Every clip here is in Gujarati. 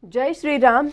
जय श्री राम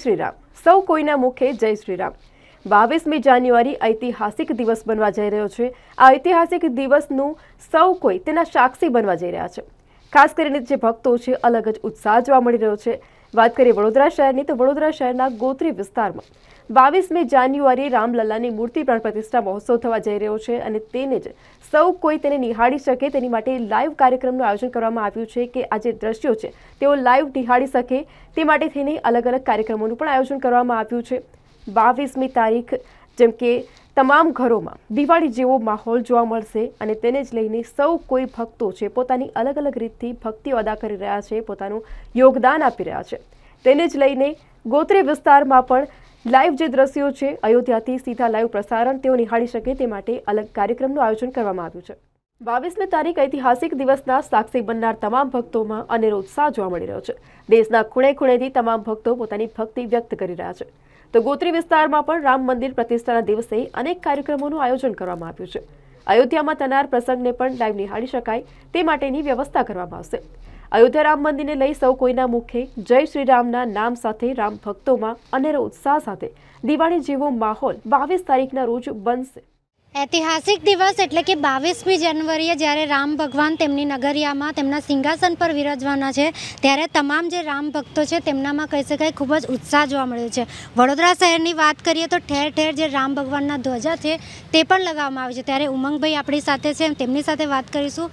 सौ कोईना मुखे जय श्री राम। 22મી જાન્યુઆરી ઐતિહાસિક દિવસ બનવા જઈ રહ્યો છે। આ ઐતિહાસિક દિવસનું સૌ કોઈ તેના સાક્ષી બનવા જઈ રહ્યા છે। ખાસ કરીને જે ભક્તો છે અલગ જ ઉત્સાહ જોવા મળી રહ્યો છે। વાત કરીએ વડોદરા શહેરની તો વડોદરા શહેરના ગોત્રી વિસ્તારમાં 22મી જાન્યુઆરી રામલલ્લાની મૂર્તિ પ્રાણ પ્રતિષ્ઠા મહોત્સવ થવા જઈ રહ્યો છે અને તેને જ સૌ કોઈ તેને નિહાળી શકે તેની માટે લાઈવ કાર્યક્રમનું આયોજન કરવામાં આવ્યું છે કે આ જે દ્રશ્યો છે તેઓ લાઈવ નિહાળી શકે તે માટે થઈને અલગ અલગ કાર્યક્રમોનું પણ આયોજન કરવામાં આવ્યું છે। 22મી તારીખ જેમ કે તમામ ઘરોમાં દિવાળી જેવો માહોલ જોવા મળશે અને તેને જ લઈને સૌ કોઈ ભક્તો છે પોતાની અલગ અલગ રીતથી ભક્તિઓ અદા કરી રહ્યા છે, પોતાનું યોગદાન આપી રહ્યા છે। તેને જ લઈને ગોત્રી વિસ્તારમાં પણ લાઈવ જે દ્રશ્યો છે અયોધ્યાથી સીધા લાઈવ પ્રસારણ તેઓ નિહાળી શકે તે માટે અલગ કાર્યક્રમનું આયોજન કરવામાં આવ્યું છે। 22મી તારીખ ઐતિહાસિક દિવસના સાક્ષી બનનાર તમામ ભક્તોમાં અનેરો ઉત્સાહ જોવા મળી રહ્યો છે। દેશના ખૂણે ખૂણેથી તમામ ભક્તો પોતાની ભક્તિ વ્યક્ત કરી રહ્યા છે। તો ગોત્રી વિસ્તારમાં પણ રામ મંદિર પ્રતિષ્ઠાના દિવસે અનેક કાર્યક્રમોનું આયોજન કરવામાં આવ્યું છે। અયોધ્યામાં થનાર પ્રસંગને પણ લાઈવ નિહાળી શકાય તે માટેની વ્યવસ્થા કરવામાં આવશે। અયોધ્યા રામ મંદિરને લઈ સૌ કોઈના મુખે જય શ્રી રામના નામ સાથે રામ ભક્તોમાં અનેરો ઉત્સાહ સાથે દિવાળી જેવો માહોલ 22 તારીખના રોજ બનશે। ऐतिहासिक दिवस एटले के 22મી જાન્યુઆરીએ જ્યારે રામ ભગવાન તેમની નગરિયામાં તેમના સિંહાસન પર વિરાજવાના છે ત્યારે તમામ જે રામ ભક્તો છે તેમનામાં કહી શકાય ખૂબ જ ઉત્સાહ જોવા મળ્યો છે। વડોદરા શહેરની વાત કરીએ તો ઠેર ઠેર જે રામ ભગવાનના ધ્વજા છે તે પણ લગાવવામાં આવે છે। ત્યારે ઉમંગભાઈ આપણી સાથે છે, તેમની સાથે વાત કરીશું।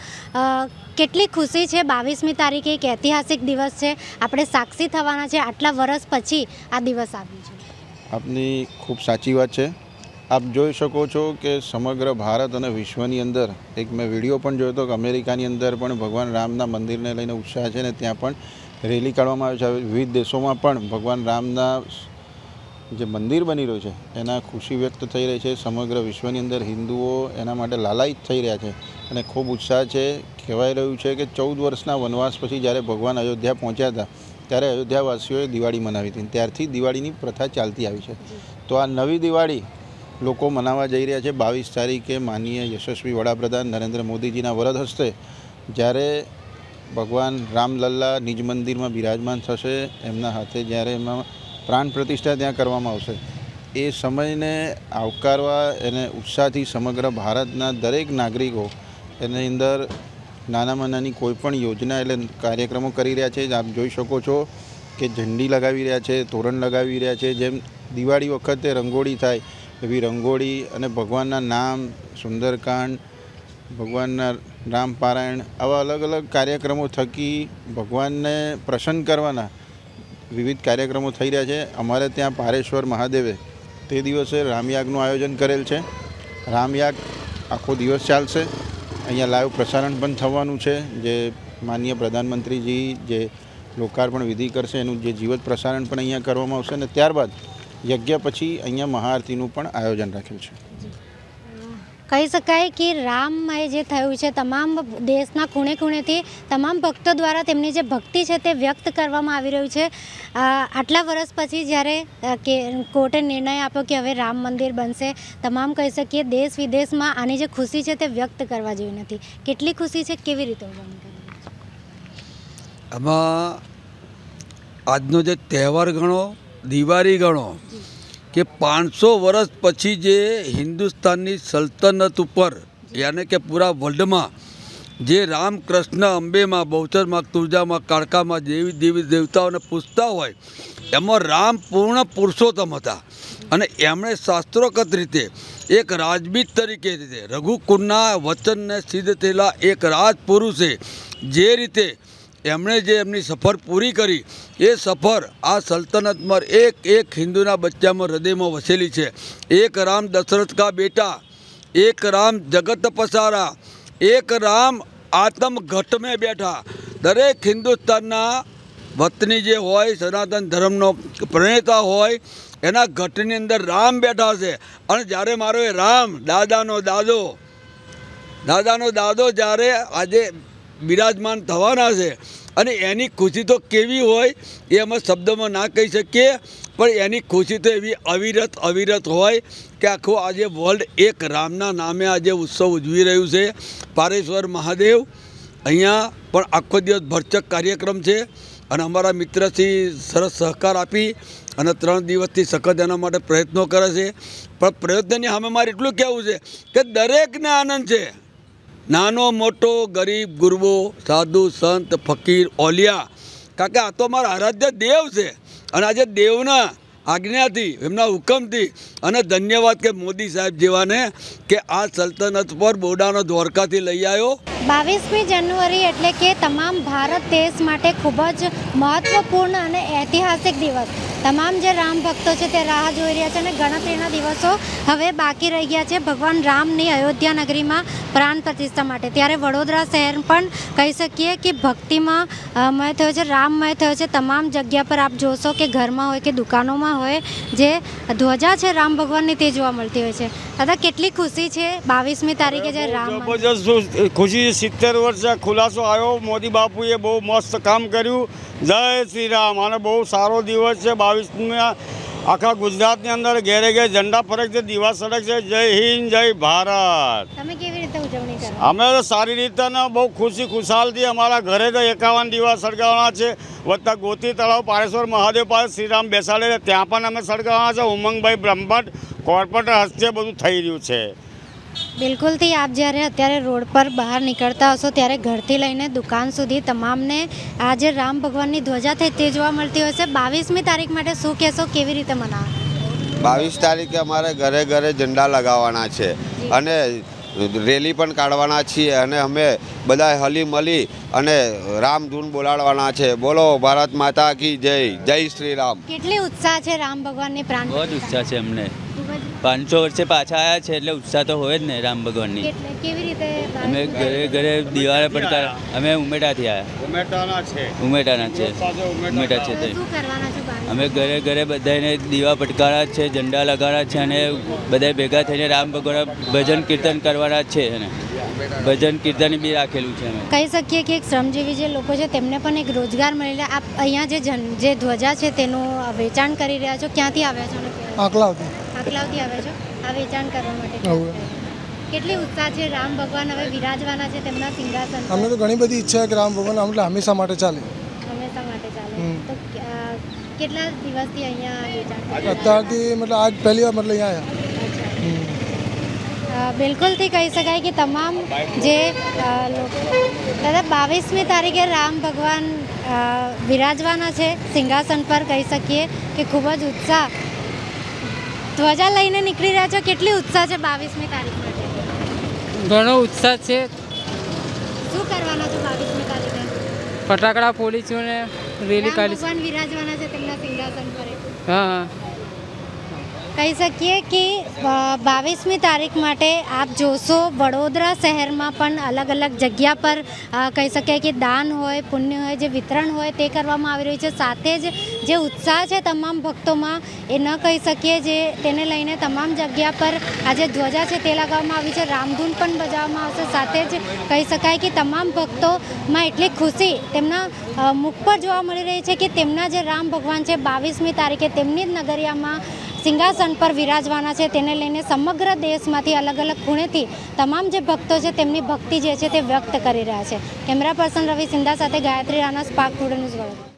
કેટલી ખુશી છે 22મી તારીખે એક ઐતિહાસિક દિવસ છે, આપણે સાક્ષી થવાના છે, આટલા વર્ષ પછી આ દિવસ આવ્યું છે। આપની ખૂબ સાચી વાત છે। आप જોઈ શકો છો કે સમગ્ર ભારત અને વિશ્વની અંદર એક મેં વિડીયો પણ જોયો હતો કે અમેરિકાની અંદર પણ ભગવાન રામના મંદિરને લઈને ઉત્સાહ છે ને ત્યાં પણ રેલી કાઢવામાં આવે છે। વિવિધ દેશોમાં પણ ભગવાન રામના જે મંદિર બની રહ્યું છે એના ખુશી વ્યક્ત થઈ રહી છે। સમગ્ર વિશ્વની અંદર હિન્દુઓ એના માટે લાલાયિત થઈ રહ્યા છે અને ખૂબ ઉત્સાહ છે। કહેવાય રહ્યું છે કે 14 વર્ષના વનવાસ પછી જ્યારે ભગવાન અયોધ્યા પહોંચ્યા હતા ત્યારે અયોધ્યાવાસીઓએ દિવાળી મનાવી હતી, ત્યારથી દિવાળીની પ્રથા ચાલતી આવી છે। તો આ નવી દિવાળી લોકો મનાવવા જઈ રહ્યા છે। 22 તારીખે માનનીય યશસ્વી વડાપ્રધાન નરેન્દ્ર મોદીજીના વરદ હસ્તે જ્યારે ભગવાન રામલલ્લા નિજ મંદિરમાં બિરાજમાન થશે, એમના હાથે જ્યારે એમાં પ્રાણ પ્રતિષ્ઠા ત્યાં કરવામાં આવશે, એ સમયને આવકારવા એને ઉત્સાહથી સમગ્ર ભારતના દરેક નાગરિકો એની અંદર નાનામાં નાની કોઈપણ યોજના એટલે કાર્યક્રમો કરી રહ્યા છે। આપ જોઈ શકો છો કે ઝંડી લગાવી રહ્યા છે, તોરણ લગાવી રહ્યા છે। જેમ દિવાળી વખતે રંગોળી થાય એવી રંગોળી અને ભગવાનના નામ, સુંદરકાંડ, ભગવાનના રામપારાયણ આવા અલગ અલગ કાર્યક્રમો થકી ભગવાનને પ્રસન્ન કરવાના વિવિધ કાર્યક્રમો થઈ રહ્યા છે। અમારે ત્યાં પારેશ્વર મહાદેવે તે દિવસે રામયાગનું આયોજન કરેલ છે। રામયાગ આખો દિવસ ચાલશે। અહીંયા લાઈવ પ્રસારણ પણ થવાનું છે। જે માનનીય પ્રધાનમંત્રીજી જે લોકાર્પણ વિધિ કરશે એનું જે જીવત પ્રસારણ પણ અહીંયા કરવામાં આવશે અને ત્યારબાદ યજ્ઞ પછી અહીંયા મહાઆરતીનું પણ આયોજન રાખેલ છે। કહી શકાય કે રામમય જે થયું છે તમામ દેશના ખૂણે ખૂણેથી તમામ ભક્તો દ્વારા તેમની જે ભક્તિ છે તે વ્યક્ત કરવામાં આવી રહ્યું છે। આટલા વર્ષ પછી જ્યારે કે કોર્ટે નિર્ણય આપ્યો કે હવે રામ મંદિર બનશે, તમામ કહી શકીએ દેશ વિદેશમાં આની જે ખુશી છે તે વ્યક્ત કરવા જેવી નથી। કેટલી ખુશી છે, કેવી રીતે આમાં આજનો જે તહેવાર ગણો, દિવાળી ગણો કે 500 વર્ષ પછી જે હિન્દુસ્તાનની સલ્તનત ઉપર યાને કે પૂરા વર્લ્ડમાં જે રામ, કૃષ્ણ, અંબેમાં, બહુચરમાં, તુળજામાં, કાળકામાં જેવી દેવી દેવતાઓને પૂજતા હોય એમાં રામ પૂર્ણ પુરુષોત્તમ હતા અને એમણે શાસ્ત્રોક્ત રીતે એક રાજબીજ તરીકે રીતે રઘુકુળના વચનને સિદ્ધ થયેલા એક રાજપુરુષે જે રીતે એમણે જે એમની સફર પૂરી કરી એ સફર આ સલ્તનતમાં એક હિન્દુના બચ્ચામાં હૃદયમાં વસેલી છે। એક રામ દશરથ કા બેટા, એક રામ જગત પસારા, એક રામ આત્મ ઘટ में બેઠા। દરેક હિન્દુસ્તાનના વતની જે હોય, સનાતન ધર્મનો પ્રણેતા હોય એના ઘટની અંદર રામ બેઠા છે અને જ્યારે મારો એ રામ દાદાનો દાદો જ્યારે આજે બિરાજમાન થવાના છે અને એની ખુશી તો કેવી હોય એ અમે શબ્દોમાં ના કહી શકીએ, પણ એની ખુશી તો એવી અવિરત હોય કે આખું આજે વર્લ્ડ એક રામના નામે આજે ઉત્સવ ઉજવી રહ્યું છે। પારેશ્વર મહાદેવ અહીંયા પણ આખો દિવસ ભરચક કાર્યક્રમ છે અને અમારા મિત્રથી સરસ સહકાર આપી અને 3 દિવસથી સખત એના માટે પ્રયત્નો કરે છે. પણ પ્રયત્નની સામે મારે એટલું કહેવું છે કે દરેકને આનંદ છે, નાનો મોટો, ગરીબ ગુરબો, સાધુ સંત ફકીર ઓલિયા, કારણ કે આ તો મારા આરાધ્ય દેવ છે અને આજે દેવના આજ્ઞાથી, એમના હુકમથી અને ધન્યવાદ કે મોદી સાહેબ જેવાને કે આ સલ્તનત પર બોડાનો દ્વારકાથી લઈ આવ્યો. 22મી જાન્યુઆરી એટલે કે તમામ ભારત દેશ માટે ખૂબ જ મહત્વપૂર્ણ અને ઐતિહાસિક દિવસ. તમામ જે રામ ભક્તો છે તે રાહ જોઈ રહ્યા છે અને ગણતરીના દિવસો હવે બાકી રહી ગયા છે ભગવાન રામની અયોધ્યા નગરીમાં પ્રાણ પ્રતિષ્ઠા માટે. ત્યારે વડોદરા શહેર પણ કહી શકીએ કે ભક્તિમાં મય થયો છે, રામમય થયો છે. તમામ જગ્યા પર આપ જોશો કે ઘરમાં હોય કે દુકાનોમાં હોય, જે ધ્વજા છે રામ ભગવાનની તે જોવા મળતી હોય છે. દાદા, કેટલી ખુશી છે 22મી તારીખે જે રામ જબરજસ્ત ખુશી. 70 વર્ષે ખુલાસો આવ્યો, મોદી બાપુએ બહુ મસ્ત કામ કર્યું. જય શ્રી રામ. અને બહુ સારો દિવસ છે 22મી. આખા ગુજરાતની અંદર ઘેરે ઘેર ઝંડા ફરક છે, દીવા સડક છે. જય હિન્દ, જય ભારત. તમે કેવી રીતે ઉજવણી કરો? અમે તો સારી રીતે ને બહુ ખુશી ખુશાલથી અમારા ઘરે તો 51 દીવા સળગાવવાના છે. વત્તા ગોતી તળાવ પારેશ્વર મહાદેવ પાસે શ્રીરામ બેસાડે છે, ત્યાં પણ અમે સળગાવવાના છે. ઉમંગભાઈ બ્રહ્મભટ્ટ કોર્પોરેટર હસ્તે બધું થઈ રહ્યું છે. બિલકુલથી આપ જ્યારે અત્યારે રોડ પર બહાર નીકળતા હશો ત્યારે ઘરથી લઈને દુકાન સુધી તમામને આ જે રામ ભગવાનની ધ્વજા થઈ તે જોવા મળતી હોય છે. 22મી તારીખ માટે શું કહેશો, કેવી રીતે મનાવો? 22 તારીખે અમારે ઘરે ઘરે ઝંડા લગાવવાના છે અને રેલી પણ કાઢવાના છીએ અને અમે બધા હલી મળી અને રામધૂન બોલાડવાના છે. બોલો ભારત માતા કી જય, જય શ્રી રામ. કેટલી ઉત્સાહ છે રામ ભગવાનની પ્રાણ? બહુ જ ઉત્સાહ છે અમને. 500 વર્ષે પાછા આવ્યા છે એટલે ઉત્સાહ તો હોય જ ને રામ ભગવાનની. કેવી રીતે? અમે ઘરે ઘરે દિવાળે પડકાર, અમે ઉમેટાથી આવ્યા. ઉમેટાના છે શું કરવાના છો? અમે ઘરે ઘરે બધાને દીવા પટકારા છે, ઝંડા લગાડ્યા છે અને બધા ભેગા થઈને રામ ભગવાન ભજન કીર્તન કરવાના છે અને ભજન કીર્તન બી રાખેલું છે. અમે કહી શકીએ કે એક શ્રમજીવી જે લોકો છે તેમને પણ એક રોજગાર મળી રહે. આપ અહીંયા જે ધ્વજા છે તેનું વેચાણ કરી રહ્યા છો, ક્યાંથી આવ્યા છો? આંકલાવથી આવ્યા છો આ વેચાણ કરવા માટે. કેટલી ઉત્સાહ છે? રામ ભગવાન હવે વિરાજવાના છે તેમના સિંહાસન. અમને તો ઘણી બધી ઈચ્છા કે રામ ભગવાન એટલે હંમેશા માટે ચાલે. હંમેશા માટે ચાલે. તો કેટલા દિવસથી અહીંયા વેચાણ? અત્યારથી મતલબ આજ પહેલી વાર મતલબ અહીંયા આવ્યા. બિલકુલથી કહી શકાય કે તમામ જે દાદા 22મી તારીખે રામ ભગવાન વિરાજવાના છે સિંહાસન પર. કહી શકીએ કે ખૂબ જ ઉત્સાહ. ધ્વજા લઈને નીકળી રહ્યા છો, કેટલી ઉત્સાહ છે 22મી તારીખ માટે? ઘણો ઉત્સાહ છે. શું કરવાના છો 22મી તારીખે? ફટાકડા ફોડીશું ને રેલી કાઢી. ભગવાન વિરાજવાના છે તેમના સિંહાસન પર. હા. કહી શકીએ કે 22મી તારીખ માટે આપ જોશો વડોદરા શહેરમાં પણ અલગ અલગ જગ્યા પર કહી શકાય કે દાન હોય, પુણ્ય હોય, જે વિતરણ હોય તે કરવામાં આવી રહ્યું છે. સાથે જ જે ઉત્સાહ છે તમામ ભક્તોમાં એ ન કહી શકીએ, જે તેને લઈને તમામ જગ્યા પર આ જે ધ્વજા છે તે લગાવવામાં આવી છે. રામધૂન પણ બજાવવામાં આવશે. સાથે જ કહી શકાય કે તમામ ભક્તોમાં એટલી ખુશી તેમના મુખ પર જોવા મળી રહી છે કે તેમના જે રામ ભગવાન છે 22મી તારીખે તેમની જ નગરિયામાં સિંહાસન પર વિરાજવાના છે. તેને લઈને સમગ્ર દેશમાંથી અલગ અલગ ખૂણેથી તમામ જે ભક્તો છે તેમની ભક્તિ જે છે તે વ્યક્ત કરી રહ્યા છે. કેમેરા પર્સન રવિ સિંધા સાથે Gayatri Rana, Spark Today News Vadodara.